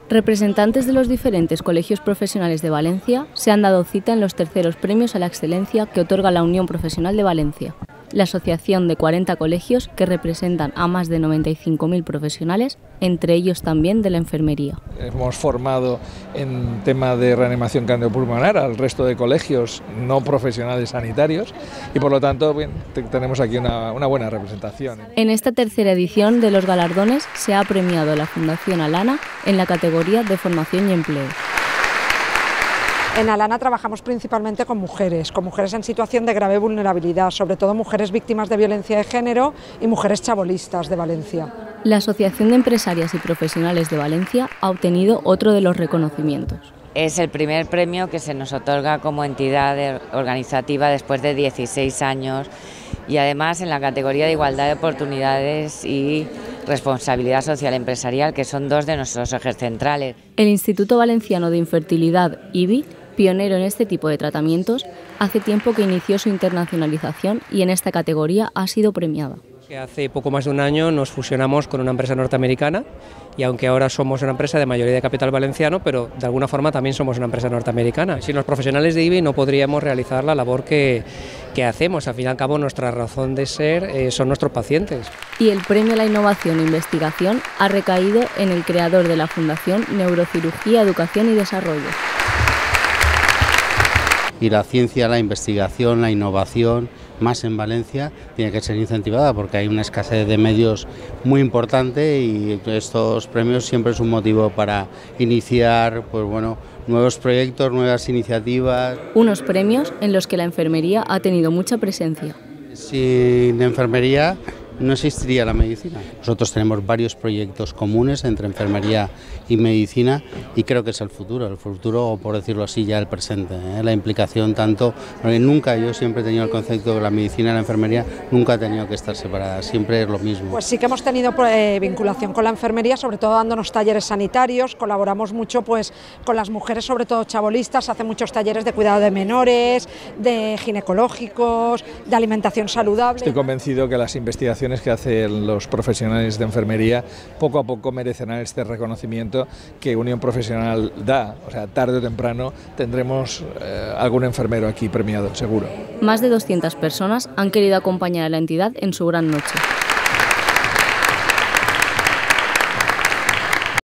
Representantes de los diferentes colegios profesionales de Valencia se han dado cita en los terceros premios a la excelencia que otorga la Unión Profesional de Valencia, la asociación de 40 colegios que representan a más de 95.000 profesionales, entre ellos también de la enfermería. Hemos formado en tema de reanimación cardiopulmonar al resto de colegios no profesionales sanitarios y por lo tanto bien, tenemos aquí una buena representación. En esta tercera edición de los galardones se ha premiado la Fundación Alana en la categoría de formación y empleo. En Alana trabajamos principalmente con mujeres en situación de grave vulnerabilidad, sobre todo mujeres víctimas de violencia de género y mujeres chabolistas de Valencia. La Asociación de Empresarias y Profesionales de Valencia ha obtenido otro de los reconocimientos. Es el primer premio que se nos otorga como entidad organizativa después de 16 años y además en la categoría de igualdad de oportunidades y responsabilidad social empresarial, que son dos de nuestros ejes centrales. El Instituto Valenciano de Infertilidad, IVI, pionero en este tipo de tratamientos, hace tiempo que inició su internacionalización y en esta categoría ha sido premiada. Hace poco más de un año nos fusionamos con una empresa norteamericana y aunque ahora somos una empresa de mayoría de capital valenciano, pero de alguna forma también somos una empresa norteamericana. Sin los profesionales de IVI no podríamos realizar la labor que hacemos. Al fin y al cabo nuestra razón de ser son nuestros pacientes. Y el premio a la innovación e investigación ha recaído en el creador de la Fundación Neurocirugía, Educación y Desarrollo. Y la ciencia, la investigación, la innovación, más en Valencia, tiene que ser incentivada porque hay una escasez de medios muy importante y estos premios siempre es un motivo para iniciar nuevos proyectos, nuevas iniciativas. Unos premios en los que la enfermería ha tenido mucha presencia. Sin enfermería no existiría la medicina. Nosotros tenemos varios proyectos comunes entre enfermería y medicina y creo que es el futuro, o por decirlo así, ya el presente. La implicación tanto, porque yo siempre he tenido el concepto de que la medicina y la enfermería nunca ha tenido que estar separadas, siempre es lo mismo. Pues sí que hemos tenido vinculación con la enfermería, sobre todo dándonos talleres sanitarios, colaboramos mucho con las mujeres, sobre todo chabolistas, hace muchos talleres de cuidado de menores, de ginecológicos, de alimentación saludable. Estoy convencido que las investigaciones que hacen los profesionales de enfermería poco a poco merecerán este reconocimiento que Unión Profesional da, o sea, tarde o temprano tendremos algún enfermero aquí premiado, seguro. Más de 200 personas han querido acompañar a la entidad en su gran noche.